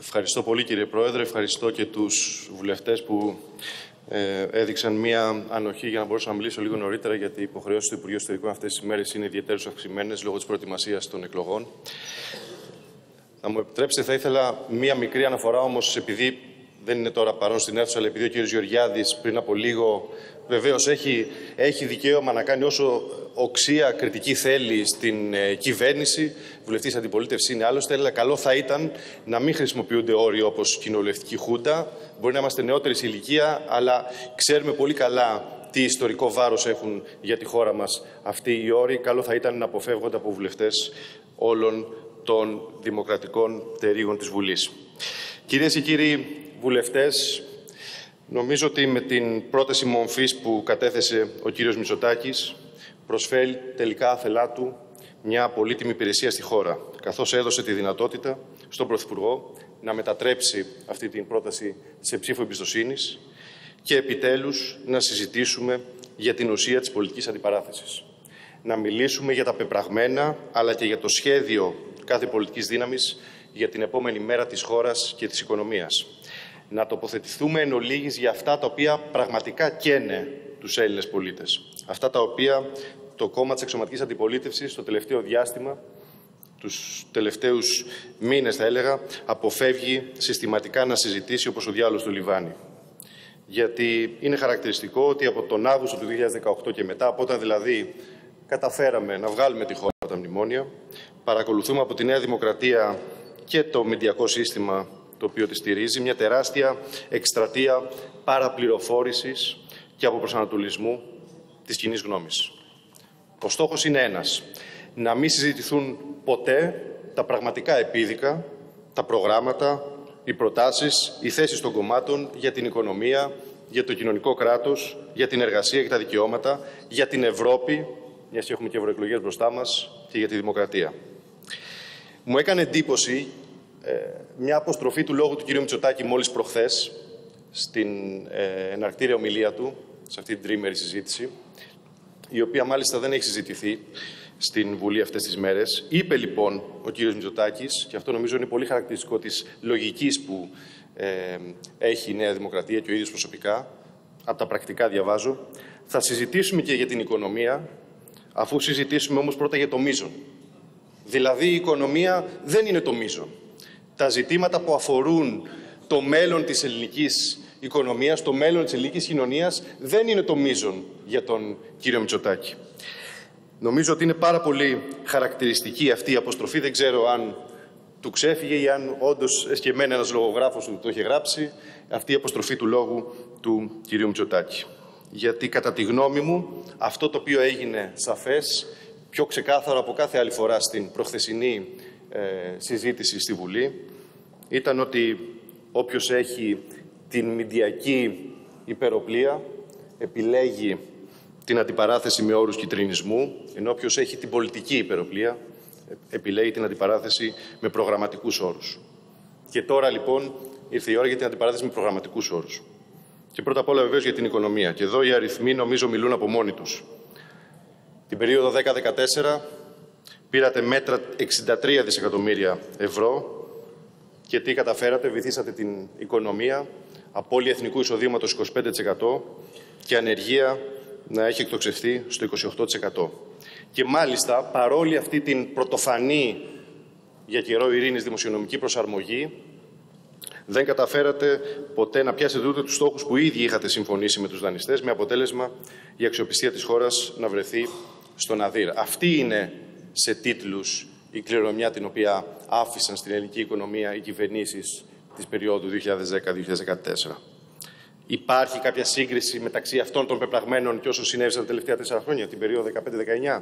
Ευχαριστώ πολύ, κύριε Πρόεδρε. Ευχαριστώ και τους βουλευτές που έδειξαν μία ανοχή για να μπορέσω να μιλήσω λίγο νωρίτερα, γιατί οι υποχρεώσεις του Υπουργείου Εσωτερικών αυτές τις ημέρες είναι ιδιαίτερως αυξημένες λόγω της προετοιμασίας των εκλογών. Θα μου επιτρέψετε, θα ήθελα μία μικρή αναφορά όμως, επειδή δεν είναι τώρα παρόν στην αίθουσα, αλλά επειδή ο κύριος Γεωργιάδης πριν από λίγο βεβαίως έχει δικαίωμα να κάνει όσο οξία κριτική θέλει στην κυβέρνηση, βουλευτής αντιπολίτευση είναι άλλωστε, αλλά καλό θα ήταν να μην χρησιμοποιούνται όροι όπως κοινοβουλευτική χούντα. Μπορεί να είμαστε νεότεροι σε ηλικία, αλλά ξέρουμε πολύ καλά τι ιστορικό βάρος έχουν για τη χώρα μας αυτοί οι όροι. Καλό θα ήταν να αποφεύγονται από βουλευτές όλων των δημοκρατικών τερίγων της Βουλής. Κυρίες και κύριοι βουλευτές, νομίζω ότι με την πρόταση μομφής που κατέθεσε ο κύριος Μητσοτάκης προσφέρει τελικά άθελά του μια πολύτιμη υπηρεσία στη χώρα, καθώς έδωσε τη δυνατότητα στον Πρωθυπουργό να μετατρέψει αυτή την πρόταση σε ψήφο εμπιστοσύνης και επιτέλους να συζητήσουμε για την ουσία της πολιτικής αντιπαράθεσης. Να μιλήσουμε για τα πεπραγμένα, αλλά και για το σχέδιο κάθε πολιτικής δύναμης για την επόμενη μέρα της χώρας και της οικονομίας. Να τοποθετηθούμε εν ολίγης για αυτά τα οποία πραγματικά καίνε τους Έλληνες πολίτες. Αυτά τα οποία το κόμμα της αξιωματικής αντιπολίτευσης το τελευταίο διάστημα, τους τελευταίους μήνες θα έλεγα, αποφεύγει συστηματικά να συζητήσει, όπως ο διάολος του Λιβάνι. Γιατί είναι χαρακτηριστικό ότι από τον Αύγουστο του 2018 και μετά, από όταν δηλαδή καταφέραμε να βγάλουμε τη χώρα από τα μνημόνια, παρακολουθούμε από τη Νέα Δημοκρατία και το μεντιακό σύστημα το οποίο τη στηρίζει, μια τεράστια εκστρατεία παραπληροφόρησης και αποπροσανατολισμού της κοινής γνώμης. Ο στόχος είναι ένας: να μην συζητηθούν ποτέ τα πραγματικά επίδικα, τα προγράμματα, οι προτάσεις, οι θέσεις των κομμάτων για την οικονομία, για το κοινωνικό κράτος, για την εργασία και τα δικαιώματα, για την Ευρώπη, μιας και έχουμε και ευρωεκλογές μπροστά μας, και για τη δημοκρατία. Μου έκανε εντύπωση μια αποστροφή του λόγου του κ. Μητσοτάκη μόλις προχθές στην εναρκτήρια ομιλία του, σε αυτή την τριήμερη συζήτηση, η οποία μάλιστα δεν έχει συζητηθεί στην Βουλή αυτές τις μέρες. Είπε λοιπόν ο κ. Μητσοτάκης, και αυτό νομίζω είναι πολύ χαρακτηριστικό της λογικής που έχει η Νέα Δημοκρατία και ο ίδιος προσωπικά, από τα πρακτικά διαβάζω, θα συζητήσουμε και για την οικονομία, αφού συζητήσουμε όμως πρώτα για το μείζον. Δηλαδή η οικονομία δεν είναι το μείζον. Τα ζητήματα που αφορούν το μέλλον της ελληνικής οικονομίας, το μέλλον της ελληνικής κοινωνίας, δεν είναι το μείζον για τον κύριο Μητσοτάκη. Νομίζω ότι είναι πάρα πολύ χαρακτηριστική αυτή η αποστροφή. Δεν ξέρω αν του ξέφυγε ή αν όντως εσκεμμένα ένας λογογράφος του το είχε γράψει, αυτή η αποστροφή του λόγου του κυρίου Μητσοτάκη. Γιατί κατά τη γνώμη μου αυτό το οποίο έγινε σαφές, πιο ξεκάθαρο από κάθε άλλη φορά στην προχθεσινή συζήτηση στη Βουλή, ήταν ότι όποιος έχει την μηντιακή υπεροπλία επιλέγει την αντιπαράθεση με όρους κιτρινισμού, ενώ όποιος έχει την πολιτική υπεροπλία επιλέγει την αντιπαράθεση με προγραμματικούς όρους. Και τώρα λοιπόν ήρθε η ώρα για την αντιπαράθεση με προγραμματικούς όρους. Και πρώτα απ' όλα βεβαίως για την οικονομία. Και εδώ οι αριθμοί νομίζω μιλούν από μόνοι τους. Την περίοδο 10-14 πήρατε μέτρα 63 δισεκατομμύρια ευρώ και τι καταφέρατε? Βυθίσατε την οικονομία, απώλεια εθνικού εισοδήματος 25% και ανεργία να έχει εκτοξευθεί στο 28%. Και μάλιστα, παρόλη αυτή την πρωτοφανή για καιρό ειρήνης δημοσιονομική προσαρμογή, δεν καταφέρατε ποτέ να πιάσετε ούτε τους στόχους που ήδη είχατε συμφωνήσει με τους δανειστές, με αποτέλεσμα η αξιοπιστία της χώρας να βρεθεί στον αδύρ. Αυτή είναι σε τίτλους η κληρονομιά την οποία άφησαν στην ελληνική οικονομία οι κυβερνήσεις της περίοδου 2010-2014. Υπάρχει κάποια σύγκριση μεταξύ αυτών των πεπραγμένων και όσων συνέβησαν τα τελευταία 4 χρόνια, την περίοδο 15-19,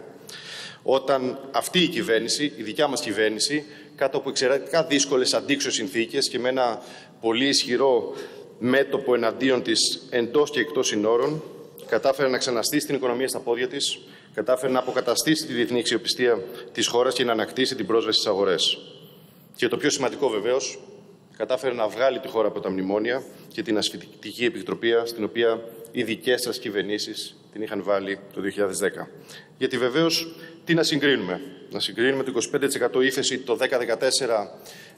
όταν αυτή η κυβέρνηση, η δικιά μας κυβέρνηση, κάτω από εξαιρετικά δύσκολες αντίξωες συνθήκες και με ένα πολύ ισχυρό μέτωπο εναντίον της εντός και εκτός συνόρων, κατάφερε να ξαναστήσει την οικονομία στα πόδια της, κατάφερε να αποκαταστήσει τη διεθνή αξιοπιστία της χώρας και να ανακτήσει την πρόσβαση στις αγορές. Και το πιο σημαντικό βεβαίως, κατάφερε να βγάλει τη χώρα από τα μνημόνια και την ασφυκτική επιτροπή στην οποία οι δικές σας κυβερνήσεις την είχαν βάλει το 2010. Γιατί βεβαίως τι να συγκρίνουμε? Να συγκρίνουμε το 25% ύφεση το 10-14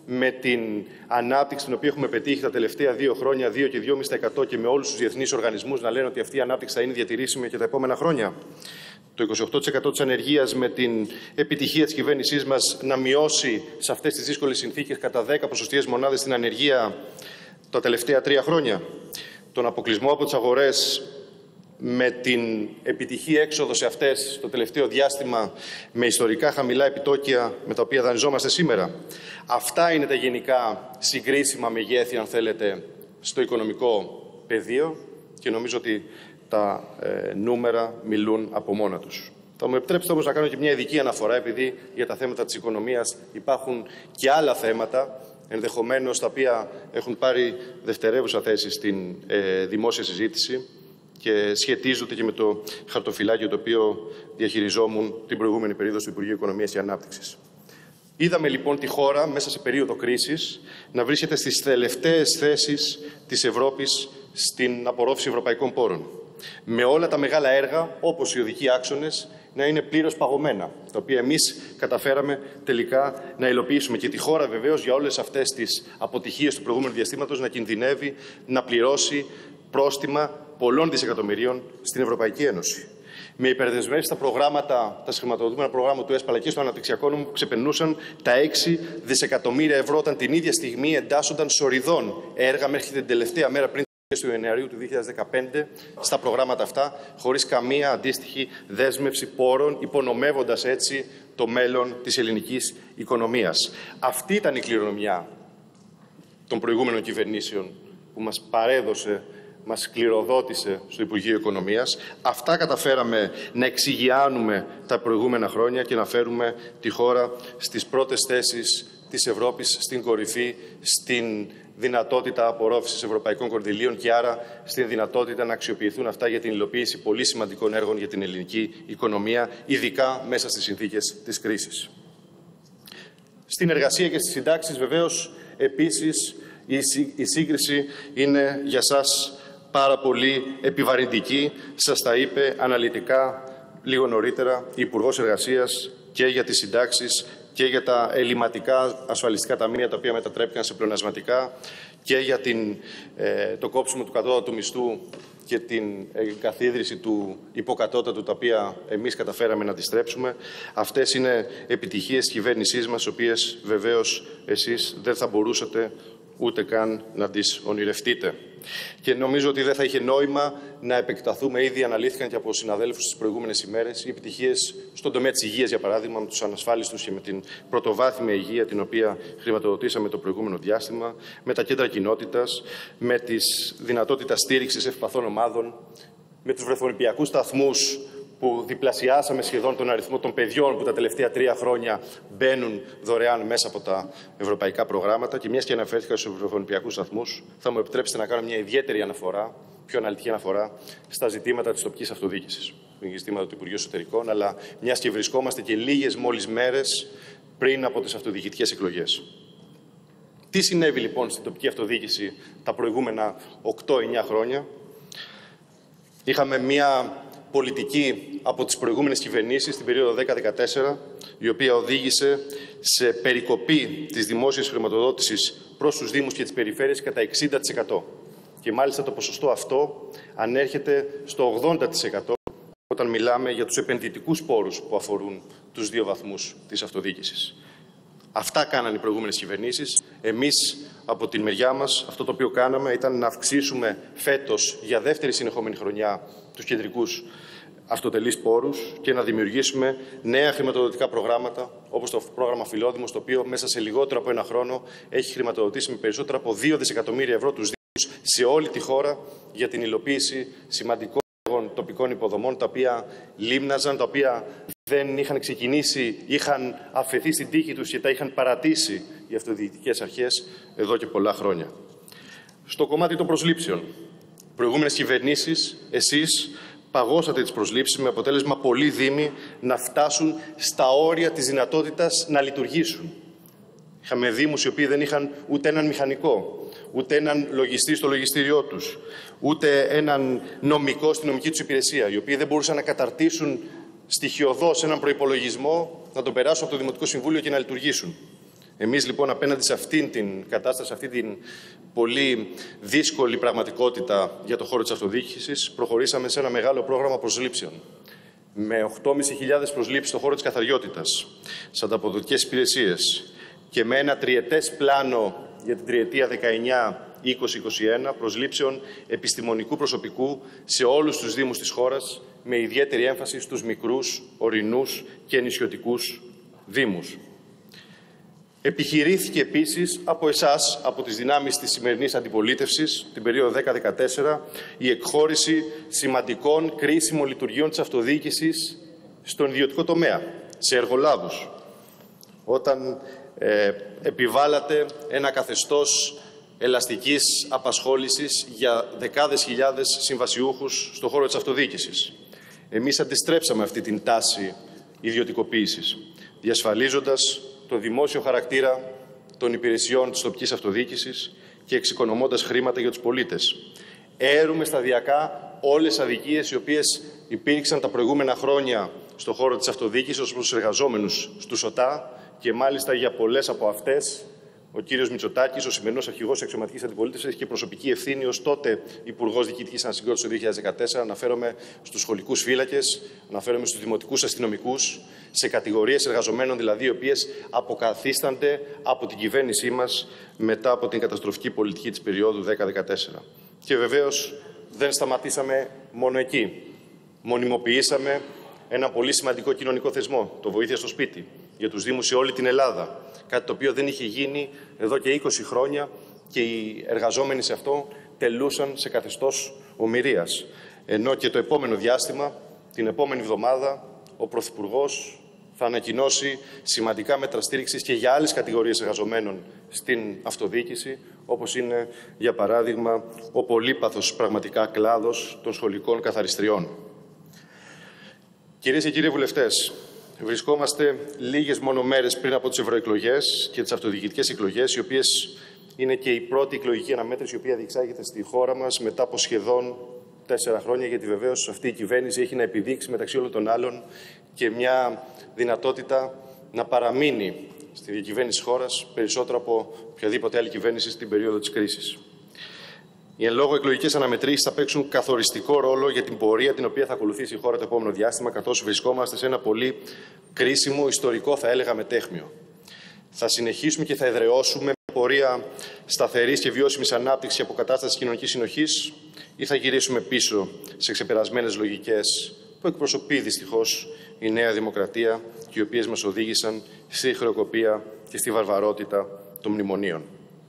με την ανάπτυξη την οποία έχουμε πετύχει τα τελευταία 2 χρόνια, 2 και 2,5% και με όλους τους διεθνείς οργανισμούς να λένε ότι αυτή η ανάπτυξη θα είναι διατηρήσιμη και τα επόμενα χρόνια. Το 28% της ανεργίας με την επιτυχία της κυβέρνησής μας να μειώσει σε αυτές τις δύσκολες συνθήκες κατά 10 ποσοστιαίες μονάδες την ανεργία τα τελευταία 3 χρόνια. Τον αποκλεισμό από τις αγορές με την επιτυχή έξοδο σε αυτές το τελευταίο διάστημα με ιστορικά χαμηλά επιτόκια με τα οποία δανειζόμαστε σήμερα. Αυτά είναι τα γενικά συγκρίσιμα μεγέθη, αν θέλετε, στο οικονομικό πεδίο και νομίζω ότι τα νούμερα μιλούν από μόνα τους. Θα μου επιτρέψετε όμως να κάνω και μια ειδική αναφορά, επειδή για τα θέματα της οικονομίας υπάρχουν και άλλα θέματα, ενδεχομένως τα οποία έχουν πάρει δευτερεύουσα θέση στην δημόσια συζήτηση και σχετίζονται και με το χαρτοφυλάκιο το οποίο διαχειριζόμουν την προηγούμενη περίοδο στο Υπουργείο Οικονομίας και Ανάπτυξης. Είδαμε λοιπόν τη χώρα μέσα σε περίοδο κρίσης να βρίσκεται στις τελευταίες θέσεις της Ευρώπης στην απορρόφηση ευρωπαϊκών πόρων. Με όλα τα μεγάλα έργα, όπως οι οδικοί άξονες, να είναι πλήρως παγωμένα, τα οποία εμείς καταφέραμε τελικά να υλοποιήσουμε. Και τη χώρα βεβαίως για όλες αυτές τις αποτυχίες του προηγούμενου διαστήματος να κινδυνεύει να πληρώσει πρόστιμα πολλών δισεκατομμυρίων στην Ευρωπαϊκή Ένωση. Με υπερδεσμεύσεις στα προγράμματα, τα συγχρηματοδοτούμενα προγράμματα του ΕΣΠ αλλά και στο αναπτυξιακό νόμο που ξεπερνούσαν τα 6 δισεκατομμύρια ευρώ, όταν την ίδια στιγμή εντάσσονταν σοριδών έργα μέχρι την τελευταία μέρα πριν του Ιανουαρίου του 2015 στα προγράμματα αυτά, χωρίς καμία αντίστοιχη δέσμευση πόρων, υπονομεύοντας έτσι το μέλλον της ελληνικής οικονομίας. Αυτή ήταν η κληρονομιά των προηγούμενων κυβερνήσεων που μας παρέδωσε, μας κληροδότησε στο Υπουργείο Οικονομίας. Αυτά καταφέραμε να εξηγιάνουμε τα προηγούμενα χρόνια και να φέρουμε τη χώρα στις πρώτες θέσεις της Ευρώπης, στην κορυφή, στην δυνατότητα απορρόφησης ευρωπαϊκών κονδυλίων και άρα στην δυνατότητα να αξιοποιηθούν αυτά για την υλοποίηση πολύ σημαντικών έργων για την ελληνική οικονομία, ειδικά μέσα στις συνθήκες της κρίσης. Στην εργασία και στις συντάξεις, βεβαίως, επίσης, η σύγκριση είναι για σας πάρα πολύ επιβαρυντική. Σας τα είπε αναλυτικά λίγο νωρίτερα η Υπουργός Εργασίας και για τις συντάξεις και για τα ελλειμματικά ασφαλιστικά ταμεία, τα οποία μετατρέπηκαν σε πλεονασματικά, και για το κόψιμο του κατώτατου μισθού και την καθίδρυση του υποκατώτατου, τα οποία εμείς καταφέραμε να αντιστρέψουμε. Αυτές είναι επιτυχίες της κυβέρνησής μας, τις οποίες βεβαίως εσείς δεν θα μπορούσατε ούτε καν να τις ονειρευτείτε. Και νομίζω ότι δεν θα είχε νόημα να επεκταθούμε. Ήδη αναλύθηκαν και από συναδέλφους τις προηγούμενες ημέρες οι επιτυχίες στον τομέα της υγείας, για παράδειγμα, με τους ανασφάλιστους και με την πρωτοβάθμια υγεία, την οποία χρηματοδοτήσαμε το προηγούμενο διάστημα, με τα κέντρα κοινότητας, με τις δυνατότητες στήριξης ευπαθών ομάδων, με τους βρεφονιπιακούς σταθμούς, που διπλασιάσαμε σχεδόν τον αριθμό των παιδιών που τα τελευταία 3 χρόνια μπαίνουν δωρεάν μέσα από τα ευρωπαϊκά προγράμματα. Και μιας και αναφέρθηκα στους βρεφονιπιακούς σταθμούς, θα μου επιτρέψετε να κάνω μια ιδιαίτερη αναφορά, πιο αναλυτική αναφορά, στα ζητήματα της τοπικής αυτοδιοίκησης. Είναι ζητήματα του Υπουργείου Εσωτερικών, αλλά μιας και βρισκόμαστε και λίγες μόλις μέρες πριν από τις αυτοδιοικητικές εκλογές. Τι συνέβη λοιπόν στην τοπική αυτοδιοίκηση τα προηγούμενα 8-9 χρόνια? Είχαμε μια πολιτική από τις προηγούμενες κυβερνήσεις, στην περίοδο 10-14, η οποία οδήγησε σε περικοπή της δημόσιας χρηματοδότησης προς τους Δήμους και τις περιφέρειες κατά 60%. Και μάλιστα το ποσοστό αυτό ανέρχεται στο 80% όταν μιλάμε για τους επενδυτικούς πόρους που αφορούν τους 2 βαθμούς της αυτοδιοίκησης. Αυτά κάνανε οι προηγούμενες κυβερνήσεις. Εμείς, από την μεριά μας, αυτό το οποίο κάναμε ήταν να αυξήσουμε φέτος για δεύτερη συνεχόμενη χρονιά τους κεντρικούς αυτοτελείς πόρους και να δημιουργήσουμε νέα χρηματοδοτικά προγράμματα, όπως το πρόγραμμα Φιλόδημος, το οποίο μέσα σε λιγότερο από 1 χρόνο έχει χρηματοδοτήσει με περισσότερα από 2 δισεκατομμύρια ευρώ τους Δήμους σε όλη τη χώρα για την υλοποίηση σημαντικών τοπικών υποδομών, τα οποία λίμναζαν, τα οποία δεν είχαν ξεκινήσει, είχαν αφαιθεί στην τύχη τους και τα είχαν παρατήσει οι αυτοδιοικητικές αρχές εδώ και πολλά χρόνια. Στο κομμάτι των προσλήψεων, προηγούμενες κυβερνήσεις, εσείς παγώσατε τις προσλήψεις με αποτέλεσμα πολλοί Δήμοι να φτάσουν στα όρια της δυνατότητας να λειτουργήσουν. Είχαμε Δήμους οι οποίοι δεν είχαν ούτε έναν μηχανικό, ούτε έναν λογιστή στο λογιστήριό τους, ούτε έναν νομικό στη νομική τους υπηρεσία, οι οποίοι δεν μπορούσαν να καταρτήσουν στοιχειωδώς έναν προϋπολογισμό, να τον περάσουν από το Δημοτικό Συμβούλιο και να λειτουργήσουν. Εμείς λοιπόν απέναντι σε αυτήν την κατάσταση, αυτή την πολύ δύσκολη πραγματικότητα για το χώρο της αυτοδιοίκησης, προχωρήσαμε σε ένα μεγάλο πρόγραμμα προσλήψεων. Με 8.500 προσλήψεις στον χώρο της καθαριότητας, στις ανταποδοτικές υπηρεσίες και με ένα τριετές πλάνο για την τριετία 19-20-21 προσλήψεων επιστημονικού προσωπικού σε όλους τους δήμους της χώρας, με ιδιαίτερη έμφαση στους μικρούς, ορεινούς και νησιωτικούς δήμους. Επιχειρήθηκε επίσης από εσάς, από τις δυνάμεις της σημερινής αντιπολίτευσης, την περίοδο 10-14, η εκχώρηση σημαντικών κρίσιμων λειτουργιών της αυτοδιοίκησης στον ιδιωτικό τομέα, σε εργολάβους. Όταν επιβάλλατε ένα καθεστώς ελαστικής απασχόλησης για δεκάδες χιλιάδες συμβασιούχους στον χώρο της αυτοδιοίκησης. Εμείς αντιστρέψαμε αυτή την τάση ιδιωτικοποίησης, διασφαλίζοντας το δημόσιο χαρακτήρα των υπηρεσιών της τοπικής αυτοδιοίκησης και εξοικονομώντας χρήματα για τους πολίτες. Έρουμε σταδιακά όλες τις αδικίες οι οποίες υπήρξαν τα προηγούμενα χρόνια στον χώρο της αυτοδιοίκησης ως προς τους εργαζόμενους στους ΟΤΑ και μάλιστα για πολλές από αυτές ο κύριος Μητσοτάκης, ο σημερινός αρχηγός αξιωματικής αντιπολίτευσης, έχει και προσωπική ευθύνη ως τότε Υπουργός Διοικητικής Ανασυγκρότησης το 2014. Αναφέρομαι στους σχολικούς φύλακες, αναφέρομαι στους δημοτικούς αστυνομικούς, σε κατηγορίες εργαζομένων δηλαδή, οι οποίες αποκαθίστανται από την κυβέρνησή μας μετά από την καταστροφική πολιτική της περίοδου 10-14. Και βεβαίως δεν σταματήσαμε μόνο εκεί. Μονιμοποιήσαμε ένα πολύ σημαντικό κοινωνικό θεσμό, το Βοήθεια στο Σπίτι, για τους Δήμους σε όλη την Ελλάδα. Κάτι το οποίο δεν είχε γίνει εδώ και 20 χρόνια και οι εργαζόμενοι σε αυτό τελούσαν σε καθεστώς ομηρίας. Ενώ και το επόμενο διάστημα, την επόμενη εβδομάδα, ο Πρωθυπουργός θα ανακοινώσει σημαντικά μέτρα στήριξης και για άλλες κατηγορίες εργαζομένων στην αυτοδιοίκηση, όπως είναι, για παράδειγμα, ο πολύπαθος πραγματικά κλάδος των σχολικών καθαριστριών. Κυρίες και κύριοι βουλευτές, βρισκόμαστε λίγες μόνο μέρες πριν από τις ευρωεκλογές και τις αυτοδιοικητικές εκλογές, οι οποίες είναι και η πρώτη εκλογική αναμέτρηση η οποία διεξάγεται στη χώρα μας μετά από σχεδόν 4 χρόνια, γιατί βεβαίως αυτή η κυβέρνηση έχει να επιδείξει μεταξύ όλων των άλλων και μια δυνατότητα να παραμείνει στη διακυβέρνηση της χώρας περισσότερο από οποιαδήποτε άλλη κυβέρνηση στην περίοδο της κρίσης. Οι εν λόγω εκλογικές αναμετρήσεις θα παίξουν καθοριστικό ρόλο για την πορεία την οποία θα ακολουθήσει η χώρα το επόμενο διάστημα, καθώς βρισκόμαστε σε ένα πολύ κρίσιμο, ιστορικό, θα έλεγα, μετέχμιο. Θα συνεχίσουμε και θα εδραιώσουμε μια πορεία σταθερής και βιώσιμης ανάπτυξης και αποκατάστασης κοινωνικής συνοχής, ή θα γυρίσουμε πίσω σε ξεπερασμένες λογικές που εκπροσωπεί δυστυχώς η Νέα Δημοκρατία και οι οποίες μας οδήγησαν στη χρεοκοπία και στη βαρβαρότητα των μνημονίων.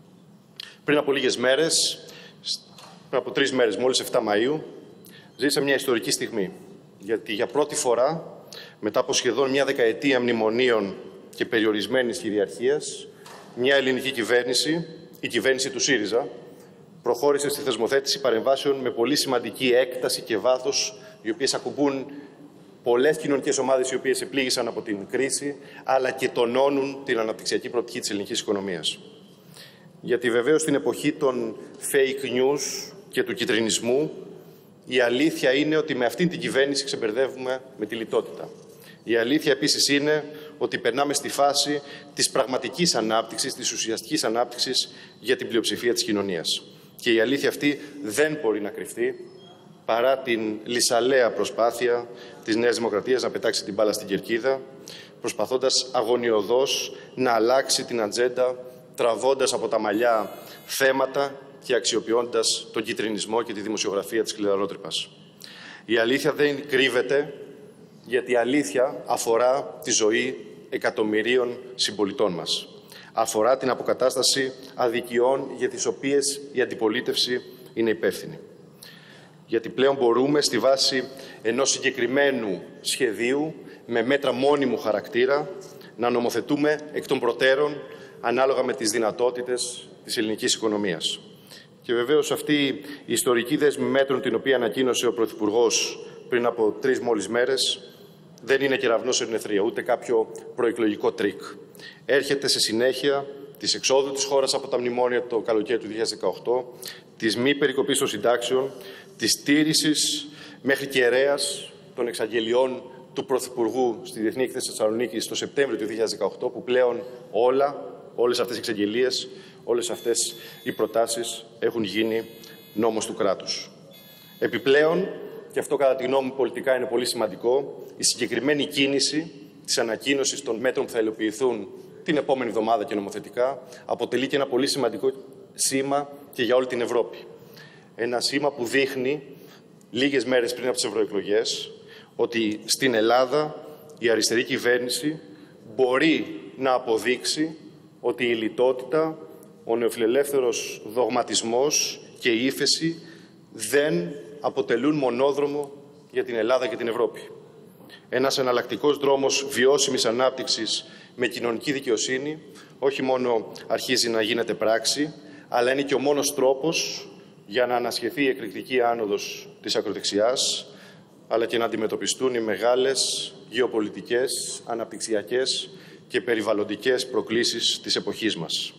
Πριν από λίγες μέρες, πριν από 3 μέρες, μόλις 7 Μαΐου, ζήσαμε μια ιστορική στιγμή. Γιατί για πρώτη φορά, μετά από σχεδόν μια δεκαετία μνημονίων και περιορισμένης κυριαρχίας, μια ελληνική κυβέρνηση, η κυβέρνηση του ΣΥΡΙΖΑ, προχώρησε στη θεσμοθέτηση παρεμβάσεων με πολύ σημαντική έκταση και βάθος, οι οποίες ακουμπούν πολλές κοινωνικές ομάδες οι οποίες επλήγησαν από την κρίση, αλλά και τονώνουν την αναπτυξιακή προοπτική της ελληνικής οικονομίας. Γιατί βεβαίως στην εποχή των fake news και του κιτρινισμού, η αλήθεια είναι ότι με αυτήν την κυβέρνηση ξεμπερδεύουμε με τη λιτότητα. Η αλήθεια επίσης είναι ότι περνάμε στη φάση της πραγματικής ανάπτυξης, της ουσιαστικής ανάπτυξης για την πλειοψηφία της κοινωνίας. Και η αλήθεια αυτή δεν μπορεί να κρυφτεί παρά την λυσαλέα προσπάθεια της Νέας Δημοκρατίας να πετάξει την μπάλα στην κερκίδα, προσπαθώντας αγωνιωδώς να αλλάξει την ατζέντα, τραβώντας από τα μαλλιά θέματα και αξιοποιώντας τον κιτρινισμό και τη δημοσιογραφία της κλειδαρότρυπας. Η αλήθεια δεν κρύβεται, γιατί η αλήθεια αφορά τη ζωή εκατομμυρίων συμπολιτών μας. Αφορά την αποκατάσταση αδικιών για τις οποίες η αντιπολίτευση είναι υπεύθυνη. Γιατί πλέον μπορούμε στη βάση ενός συγκεκριμένου σχεδίου με μέτρα μόνιμου χαρακτήρα να νομοθετούμε εκ των προτέρων ανάλογα με τις δυνατότητες της ελληνικής οικονομίας. Και βεβαίως αυτή η ιστορική δέσμη μέτρων την οποία ανακοίνωσε ο Πρωθυπουργός πριν από 3 μόλις μέρες δεν είναι κεραυνός ερνεθρία, ούτε κάποιο προεκλογικό τρίκ. Έρχεται σε συνέχεια της εξόδου της χώρας από τα μνημόνια το καλοκαίρι του 2018, της μη περικοπής των συντάξεων, της στήρησης μέχρι κεραίας των εξαγγελιών του Πρωθυπουργού στη Διεθνή Έκθεση Θεσσαλονίκη το Σεπτέμβριο του 2018, που πλέον όλα Όλες αυτές οι εξαγγελίες, όλες αυτές οι προτάσεις έχουν γίνει νόμος του κράτους. Επιπλέον, και αυτό κατά τη γνώμη μου πολιτικά είναι πολύ σημαντικό, η συγκεκριμένη κίνηση της ανακοίνωσης των μέτρων που θα υλοποιηθούν την επόμενη εβδομάδα και νομοθετικά αποτελεί και ένα πολύ σημαντικό σήμα και για όλη την Ευρώπη. Ένα σήμα που δείχνει λίγες μέρες πριν από τις ευρωεκλογές ότι στην Ελλάδα η αριστερή κυβέρνηση μπορεί να αποδείξει ότι η λιτότητα, ο νεοφιλελεύθερος δογματισμός και η ύφεση δεν αποτελούν μονόδρομο για την Ελλάδα και την Ευρώπη. Ένας εναλλακτικός δρόμος βιώσιμης ανάπτυξης με κοινωνική δικαιοσύνη όχι μόνο αρχίζει να γίνεται πράξη, αλλά είναι και ο μόνος τρόπος για να ανασχεθεί η εκρηκτική άνοδος της ακροδεξιάς, αλλά και να αντιμετωπιστούν οι μεγάλες γεωπολιτικές, αναπτυξιακές και περιβαλλοντικές προκλήσεις της εποχής μας.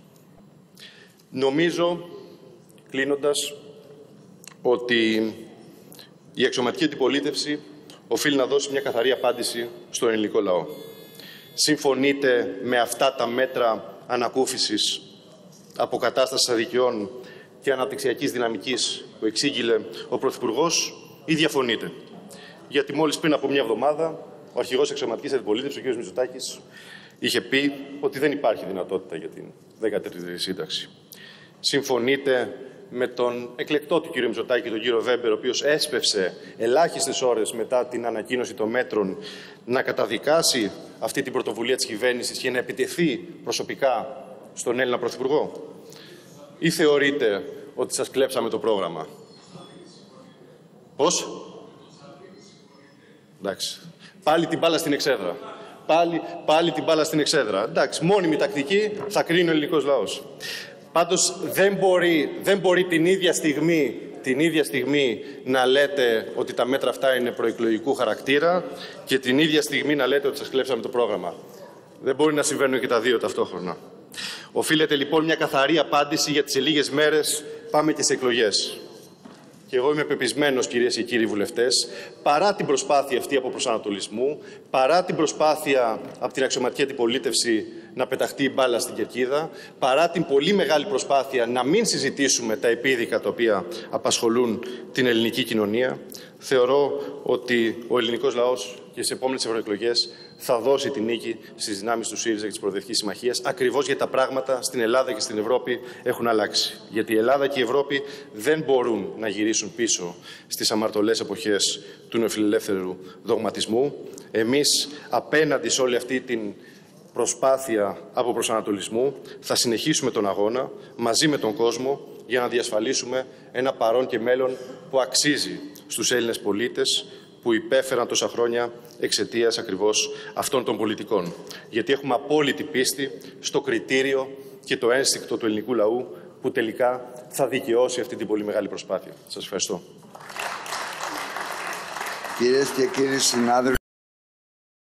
Νομίζω, κλείνοντας, ότι η αξιωματική αντιπολίτευση οφείλει να δώσει μια καθαρή απάντηση στον ελληνικό λαό. Συμφωνείτε με αυτά τα μέτρα ανακούφισης, αποκατάστασης αδικιών και αναπτυξιακής δυναμικής που εξήγηλε ο Πρωθυπουργός, ή διαφωνείτε? Γιατί μόλις πριν από μια εβδομάδα ο αρχηγός αξιωματικής αντιπολίτευσης, ο κ. Μητσοτάκης, είχε πει ότι δεν υπάρχει δυνατότητα για την 14η σύνταξη. Συμφωνείτε με τον εκλεκτό του κ. Μητσοτάκη, τον κ. Βέμπερ, ο οποίος έσπευσε ελάχιστες ώρες μετά την ανακοίνωση των μέτρων να καταδικάσει αυτή την πρωτοβουλία της κυβέρνησης και να επιτεθεί προσωπικά στον Έλληνα Πρωθυπουργό? Ή θεωρείτε ότι σας κλέψαμε το πρόγραμμα? Πώς? Εντάξει. Πάλι την μπάλα στην εξέδρα. Πάλι την μπάλα στην εξέδρα. Εντάξει, μόνιμη τακτική, θα κρίνει ο ελληνικός λαός. Πάντως δεν μπορεί την ίδια στιγμή να λέτε ότι τα μέτρα αυτά είναι προεκλογικού χαρακτήρα και την ίδια στιγμή να λέτε ότι σας κλέψαμε το πρόγραμμα. Δεν μπορεί να συμβαίνουν και τα δύο ταυτόχρονα. Οφείλεται λοιπόν μια καθαρή απάντηση, γιατί σε λίγες μέρες πάμε και σε εκλογές. Και εγώ είμαι πεπισμένος, κυρίες και κύριοι βουλευτές, παρά την προσπάθεια αυτή από προσανατολισμού, παρά την προσπάθεια από την αξιωματική αντιπολίτευση να πεταχτεί η μπάλα στην κερκίδα, παρά την πολύ μεγάλη προσπάθεια να μην συζητήσουμε τα επίδικα τα οποία απασχολούν την ελληνική κοινωνία, θεωρώ ότι ο ελληνικός λαός και στις επόμενες ευρωεκλογές θα δώσει τη νίκη στις δυνάμεις του ΣΥΡΙΖΑ και της Προοδευτικής Συμμαχίας, ακριβώς γιατί τα πράγματα στην Ελλάδα και στην Ευρώπη έχουν αλλάξει. Γιατί η Ελλάδα και η Ευρώπη δεν μπορούν να γυρίσουν πίσω στις αμαρτωλές εποχές του νεοφιλελεύθερου δογματισμού. Εμείς, απέναντι σε όλη αυτή την προσπάθεια από προσανατολισμού, θα συνεχίσουμε τον αγώνα μαζί με τον κόσμο για να διασφαλίσουμε ένα παρόν και μέλλον που αξίζει στους Έλληνες πολίτες που υπέφεραν τόσα χρόνια εξαιτίας ακριβώς αυτών των πολιτικών. Γιατί έχουμε απόλυτη πίστη στο κριτήριο και το ένστικτο του ελληνικού λαού που τελικά θα δικαιώσει αυτή την πολύ μεγάλη προσπάθεια. Σας ευχαριστώ. Κυρίες και κύριοι συνάδελφοι,